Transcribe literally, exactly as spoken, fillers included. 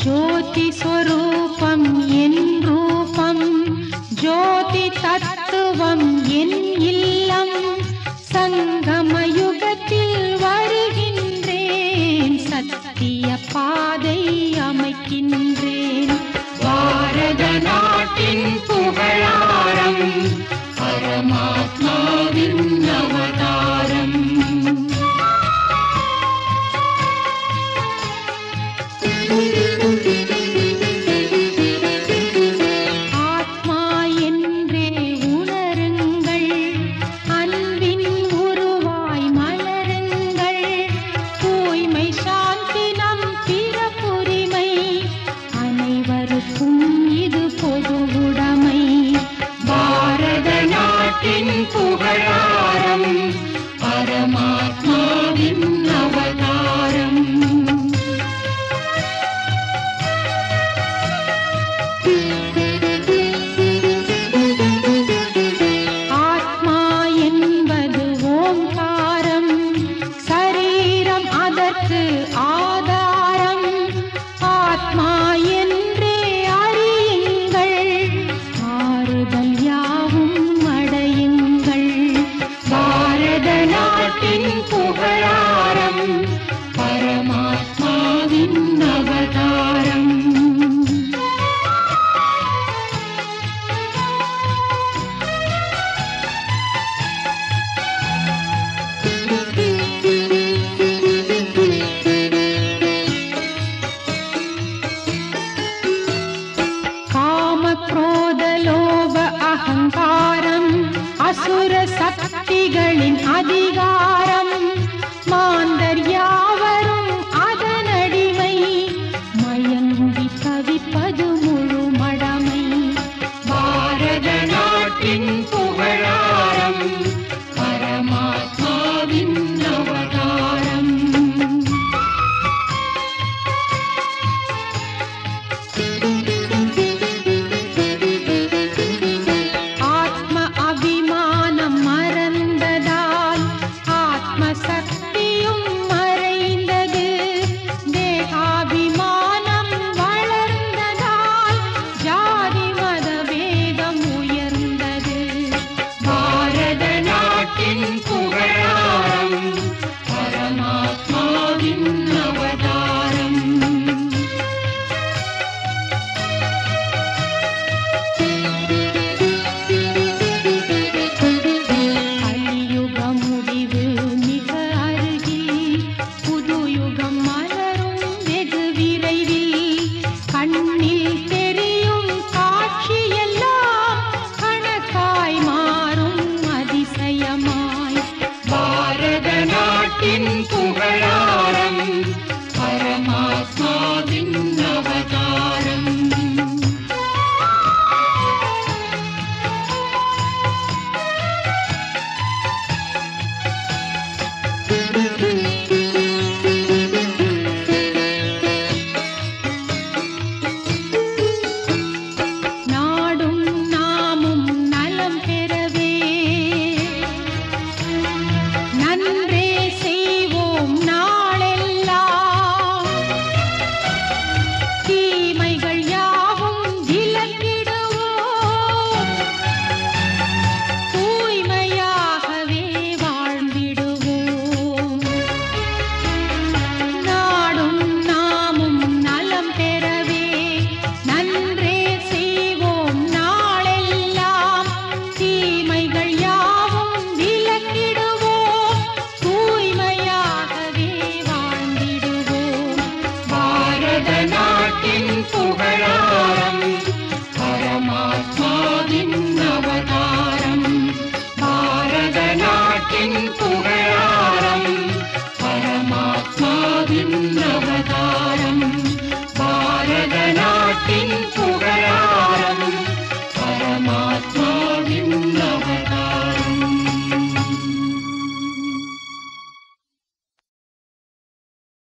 ஜோதி ஸ்வரூபம் என் ரூபம், ஜோதி தத்துவம் என் இல்லம். சங்கமயுகத்தில் வருகின்றேன், சத்திய பாதை அமைக்கின்றேன். பாரத நாட்டின் புகழாரம், பரமாத்மாவின் அவதாரம். ஆத்மா என்றே உணருங்கள், அன்பின் உருவாய் மலருங்கள். தூய்மை சாந்தி நம் பிறப்புரிமை, அனைவருக்கும் இது பொது உடைமை. பாரத நாட்டின் புகழாரம், பரமாத்மாவின் அவதாரம். ஆத்மா என்பது ஓம்காரம், சரீரம் அதற்கு ஆதாரம். ஆத்மா என்றே அறியுங்கள், ஆறுதல் யாவும் அடையுங்கள். பாரத நாட்டின் புகழாரம், பரமாத்மாவின் அவதாரம். காமக்ரோத லோப அகங்காரம், அசுர சக்திகளின் அதிகாரம். மாந்தர் யாவரும் அதனடிமை, மயங்கி தவிப்பது